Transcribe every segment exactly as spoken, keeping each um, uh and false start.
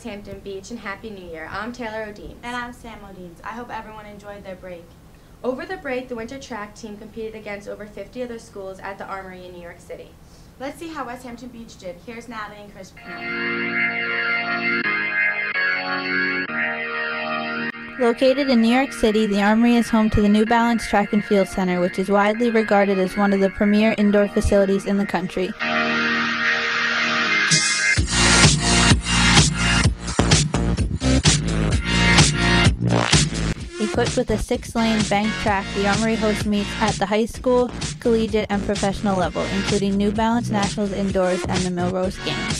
Hampton Beach, and Happy New Year. I'm Taylor O'Deans. And I'm Sam O'Deans. I hope everyone enjoyed their break. Over the break, the winter track team competed against over fifty other schools at the Armory in New York City. Let's see how West Hampton Beach did. Here's Natalie and Chris. Located in New York City, the Armory is home to the New Balance Track and Field Center, which is widely regarded as one of the premier indoor facilities in the country. Equipped with a six-lane banked track, the Armory hosts meets at the high school, collegiate, and professional level, including New Balance Nationals Indoors and the Millrose Games.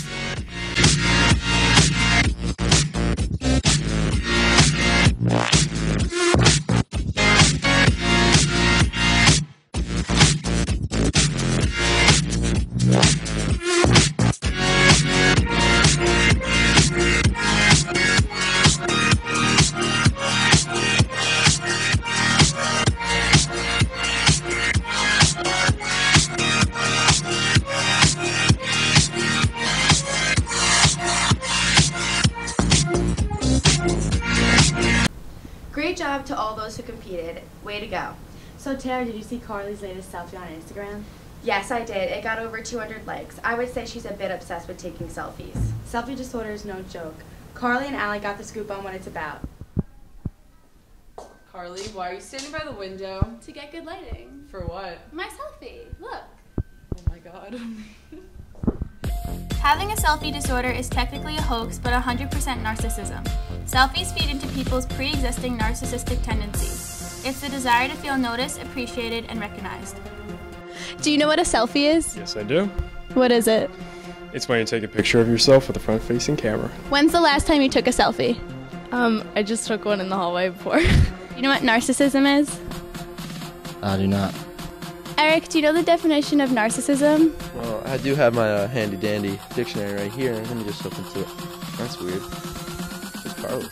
Great job to all those who competed. Way to go. So Taylor, did you see Carly's latest selfie on Instagram? Yes, I did. It got over two hundred likes. I would say she's a bit obsessed with taking selfies. Selfie disorder is no joke. Carly and Allie got the scoop on what it's about. Carly, why are you standing by the window? To get good lighting. For what? My selfie. Look. Oh my god. Having a selfie disorder is technically a hoax, but one hundred percent narcissism. Selfies feed into people's pre-existing narcissistic tendencies. It's the desire to feel noticed, appreciated, and recognized. Do you know what a selfie is? Yes, I do. What is it? It's when you take a picture of yourself with a front-facing camera. When's the last time you took a selfie? Um, I just took one in the hallway before. You know what narcissism is? I do not. Eric, do you know the definition of narcissism? Well, I do have my uh, handy-dandy dictionary right here. Let me just look into it. That's weird. It's Carly.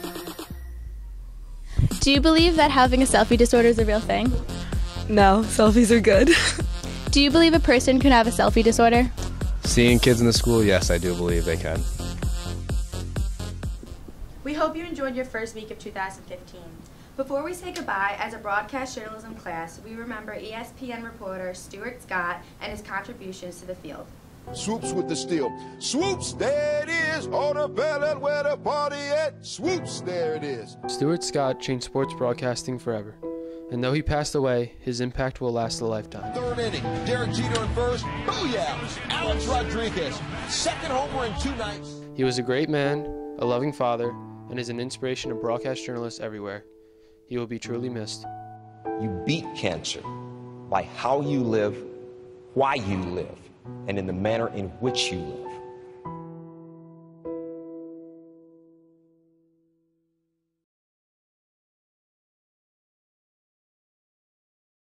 Do you believe that having a selfie disorder is a real thing? No, selfies are good. Do you believe a person can have a selfie disorder? Seeing kids in the school, yes, I do believe they can. We hope you enjoyed your first week of two thousand fifteen. Before we say goodbye, as a broadcast journalism class, we remember E S P N reporter Stuart Scott and his contributions to the field. Swoops with the steel. Swoops, there it is. On the ballot where the party at. Swoops, there it is. Stuart Scott changed sports broadcasting forever. And though he passed away, his impact will last a lifetime. Third inning, Derek Jeter in first. Booyah! Alex Rodriguez, second homer in two nights. He was a great man, a loving father, and is an inspiration to broadcast journalists everywhere. He will be truly missed. You beat cancer by how you live, why you live, and in the manner in which you live.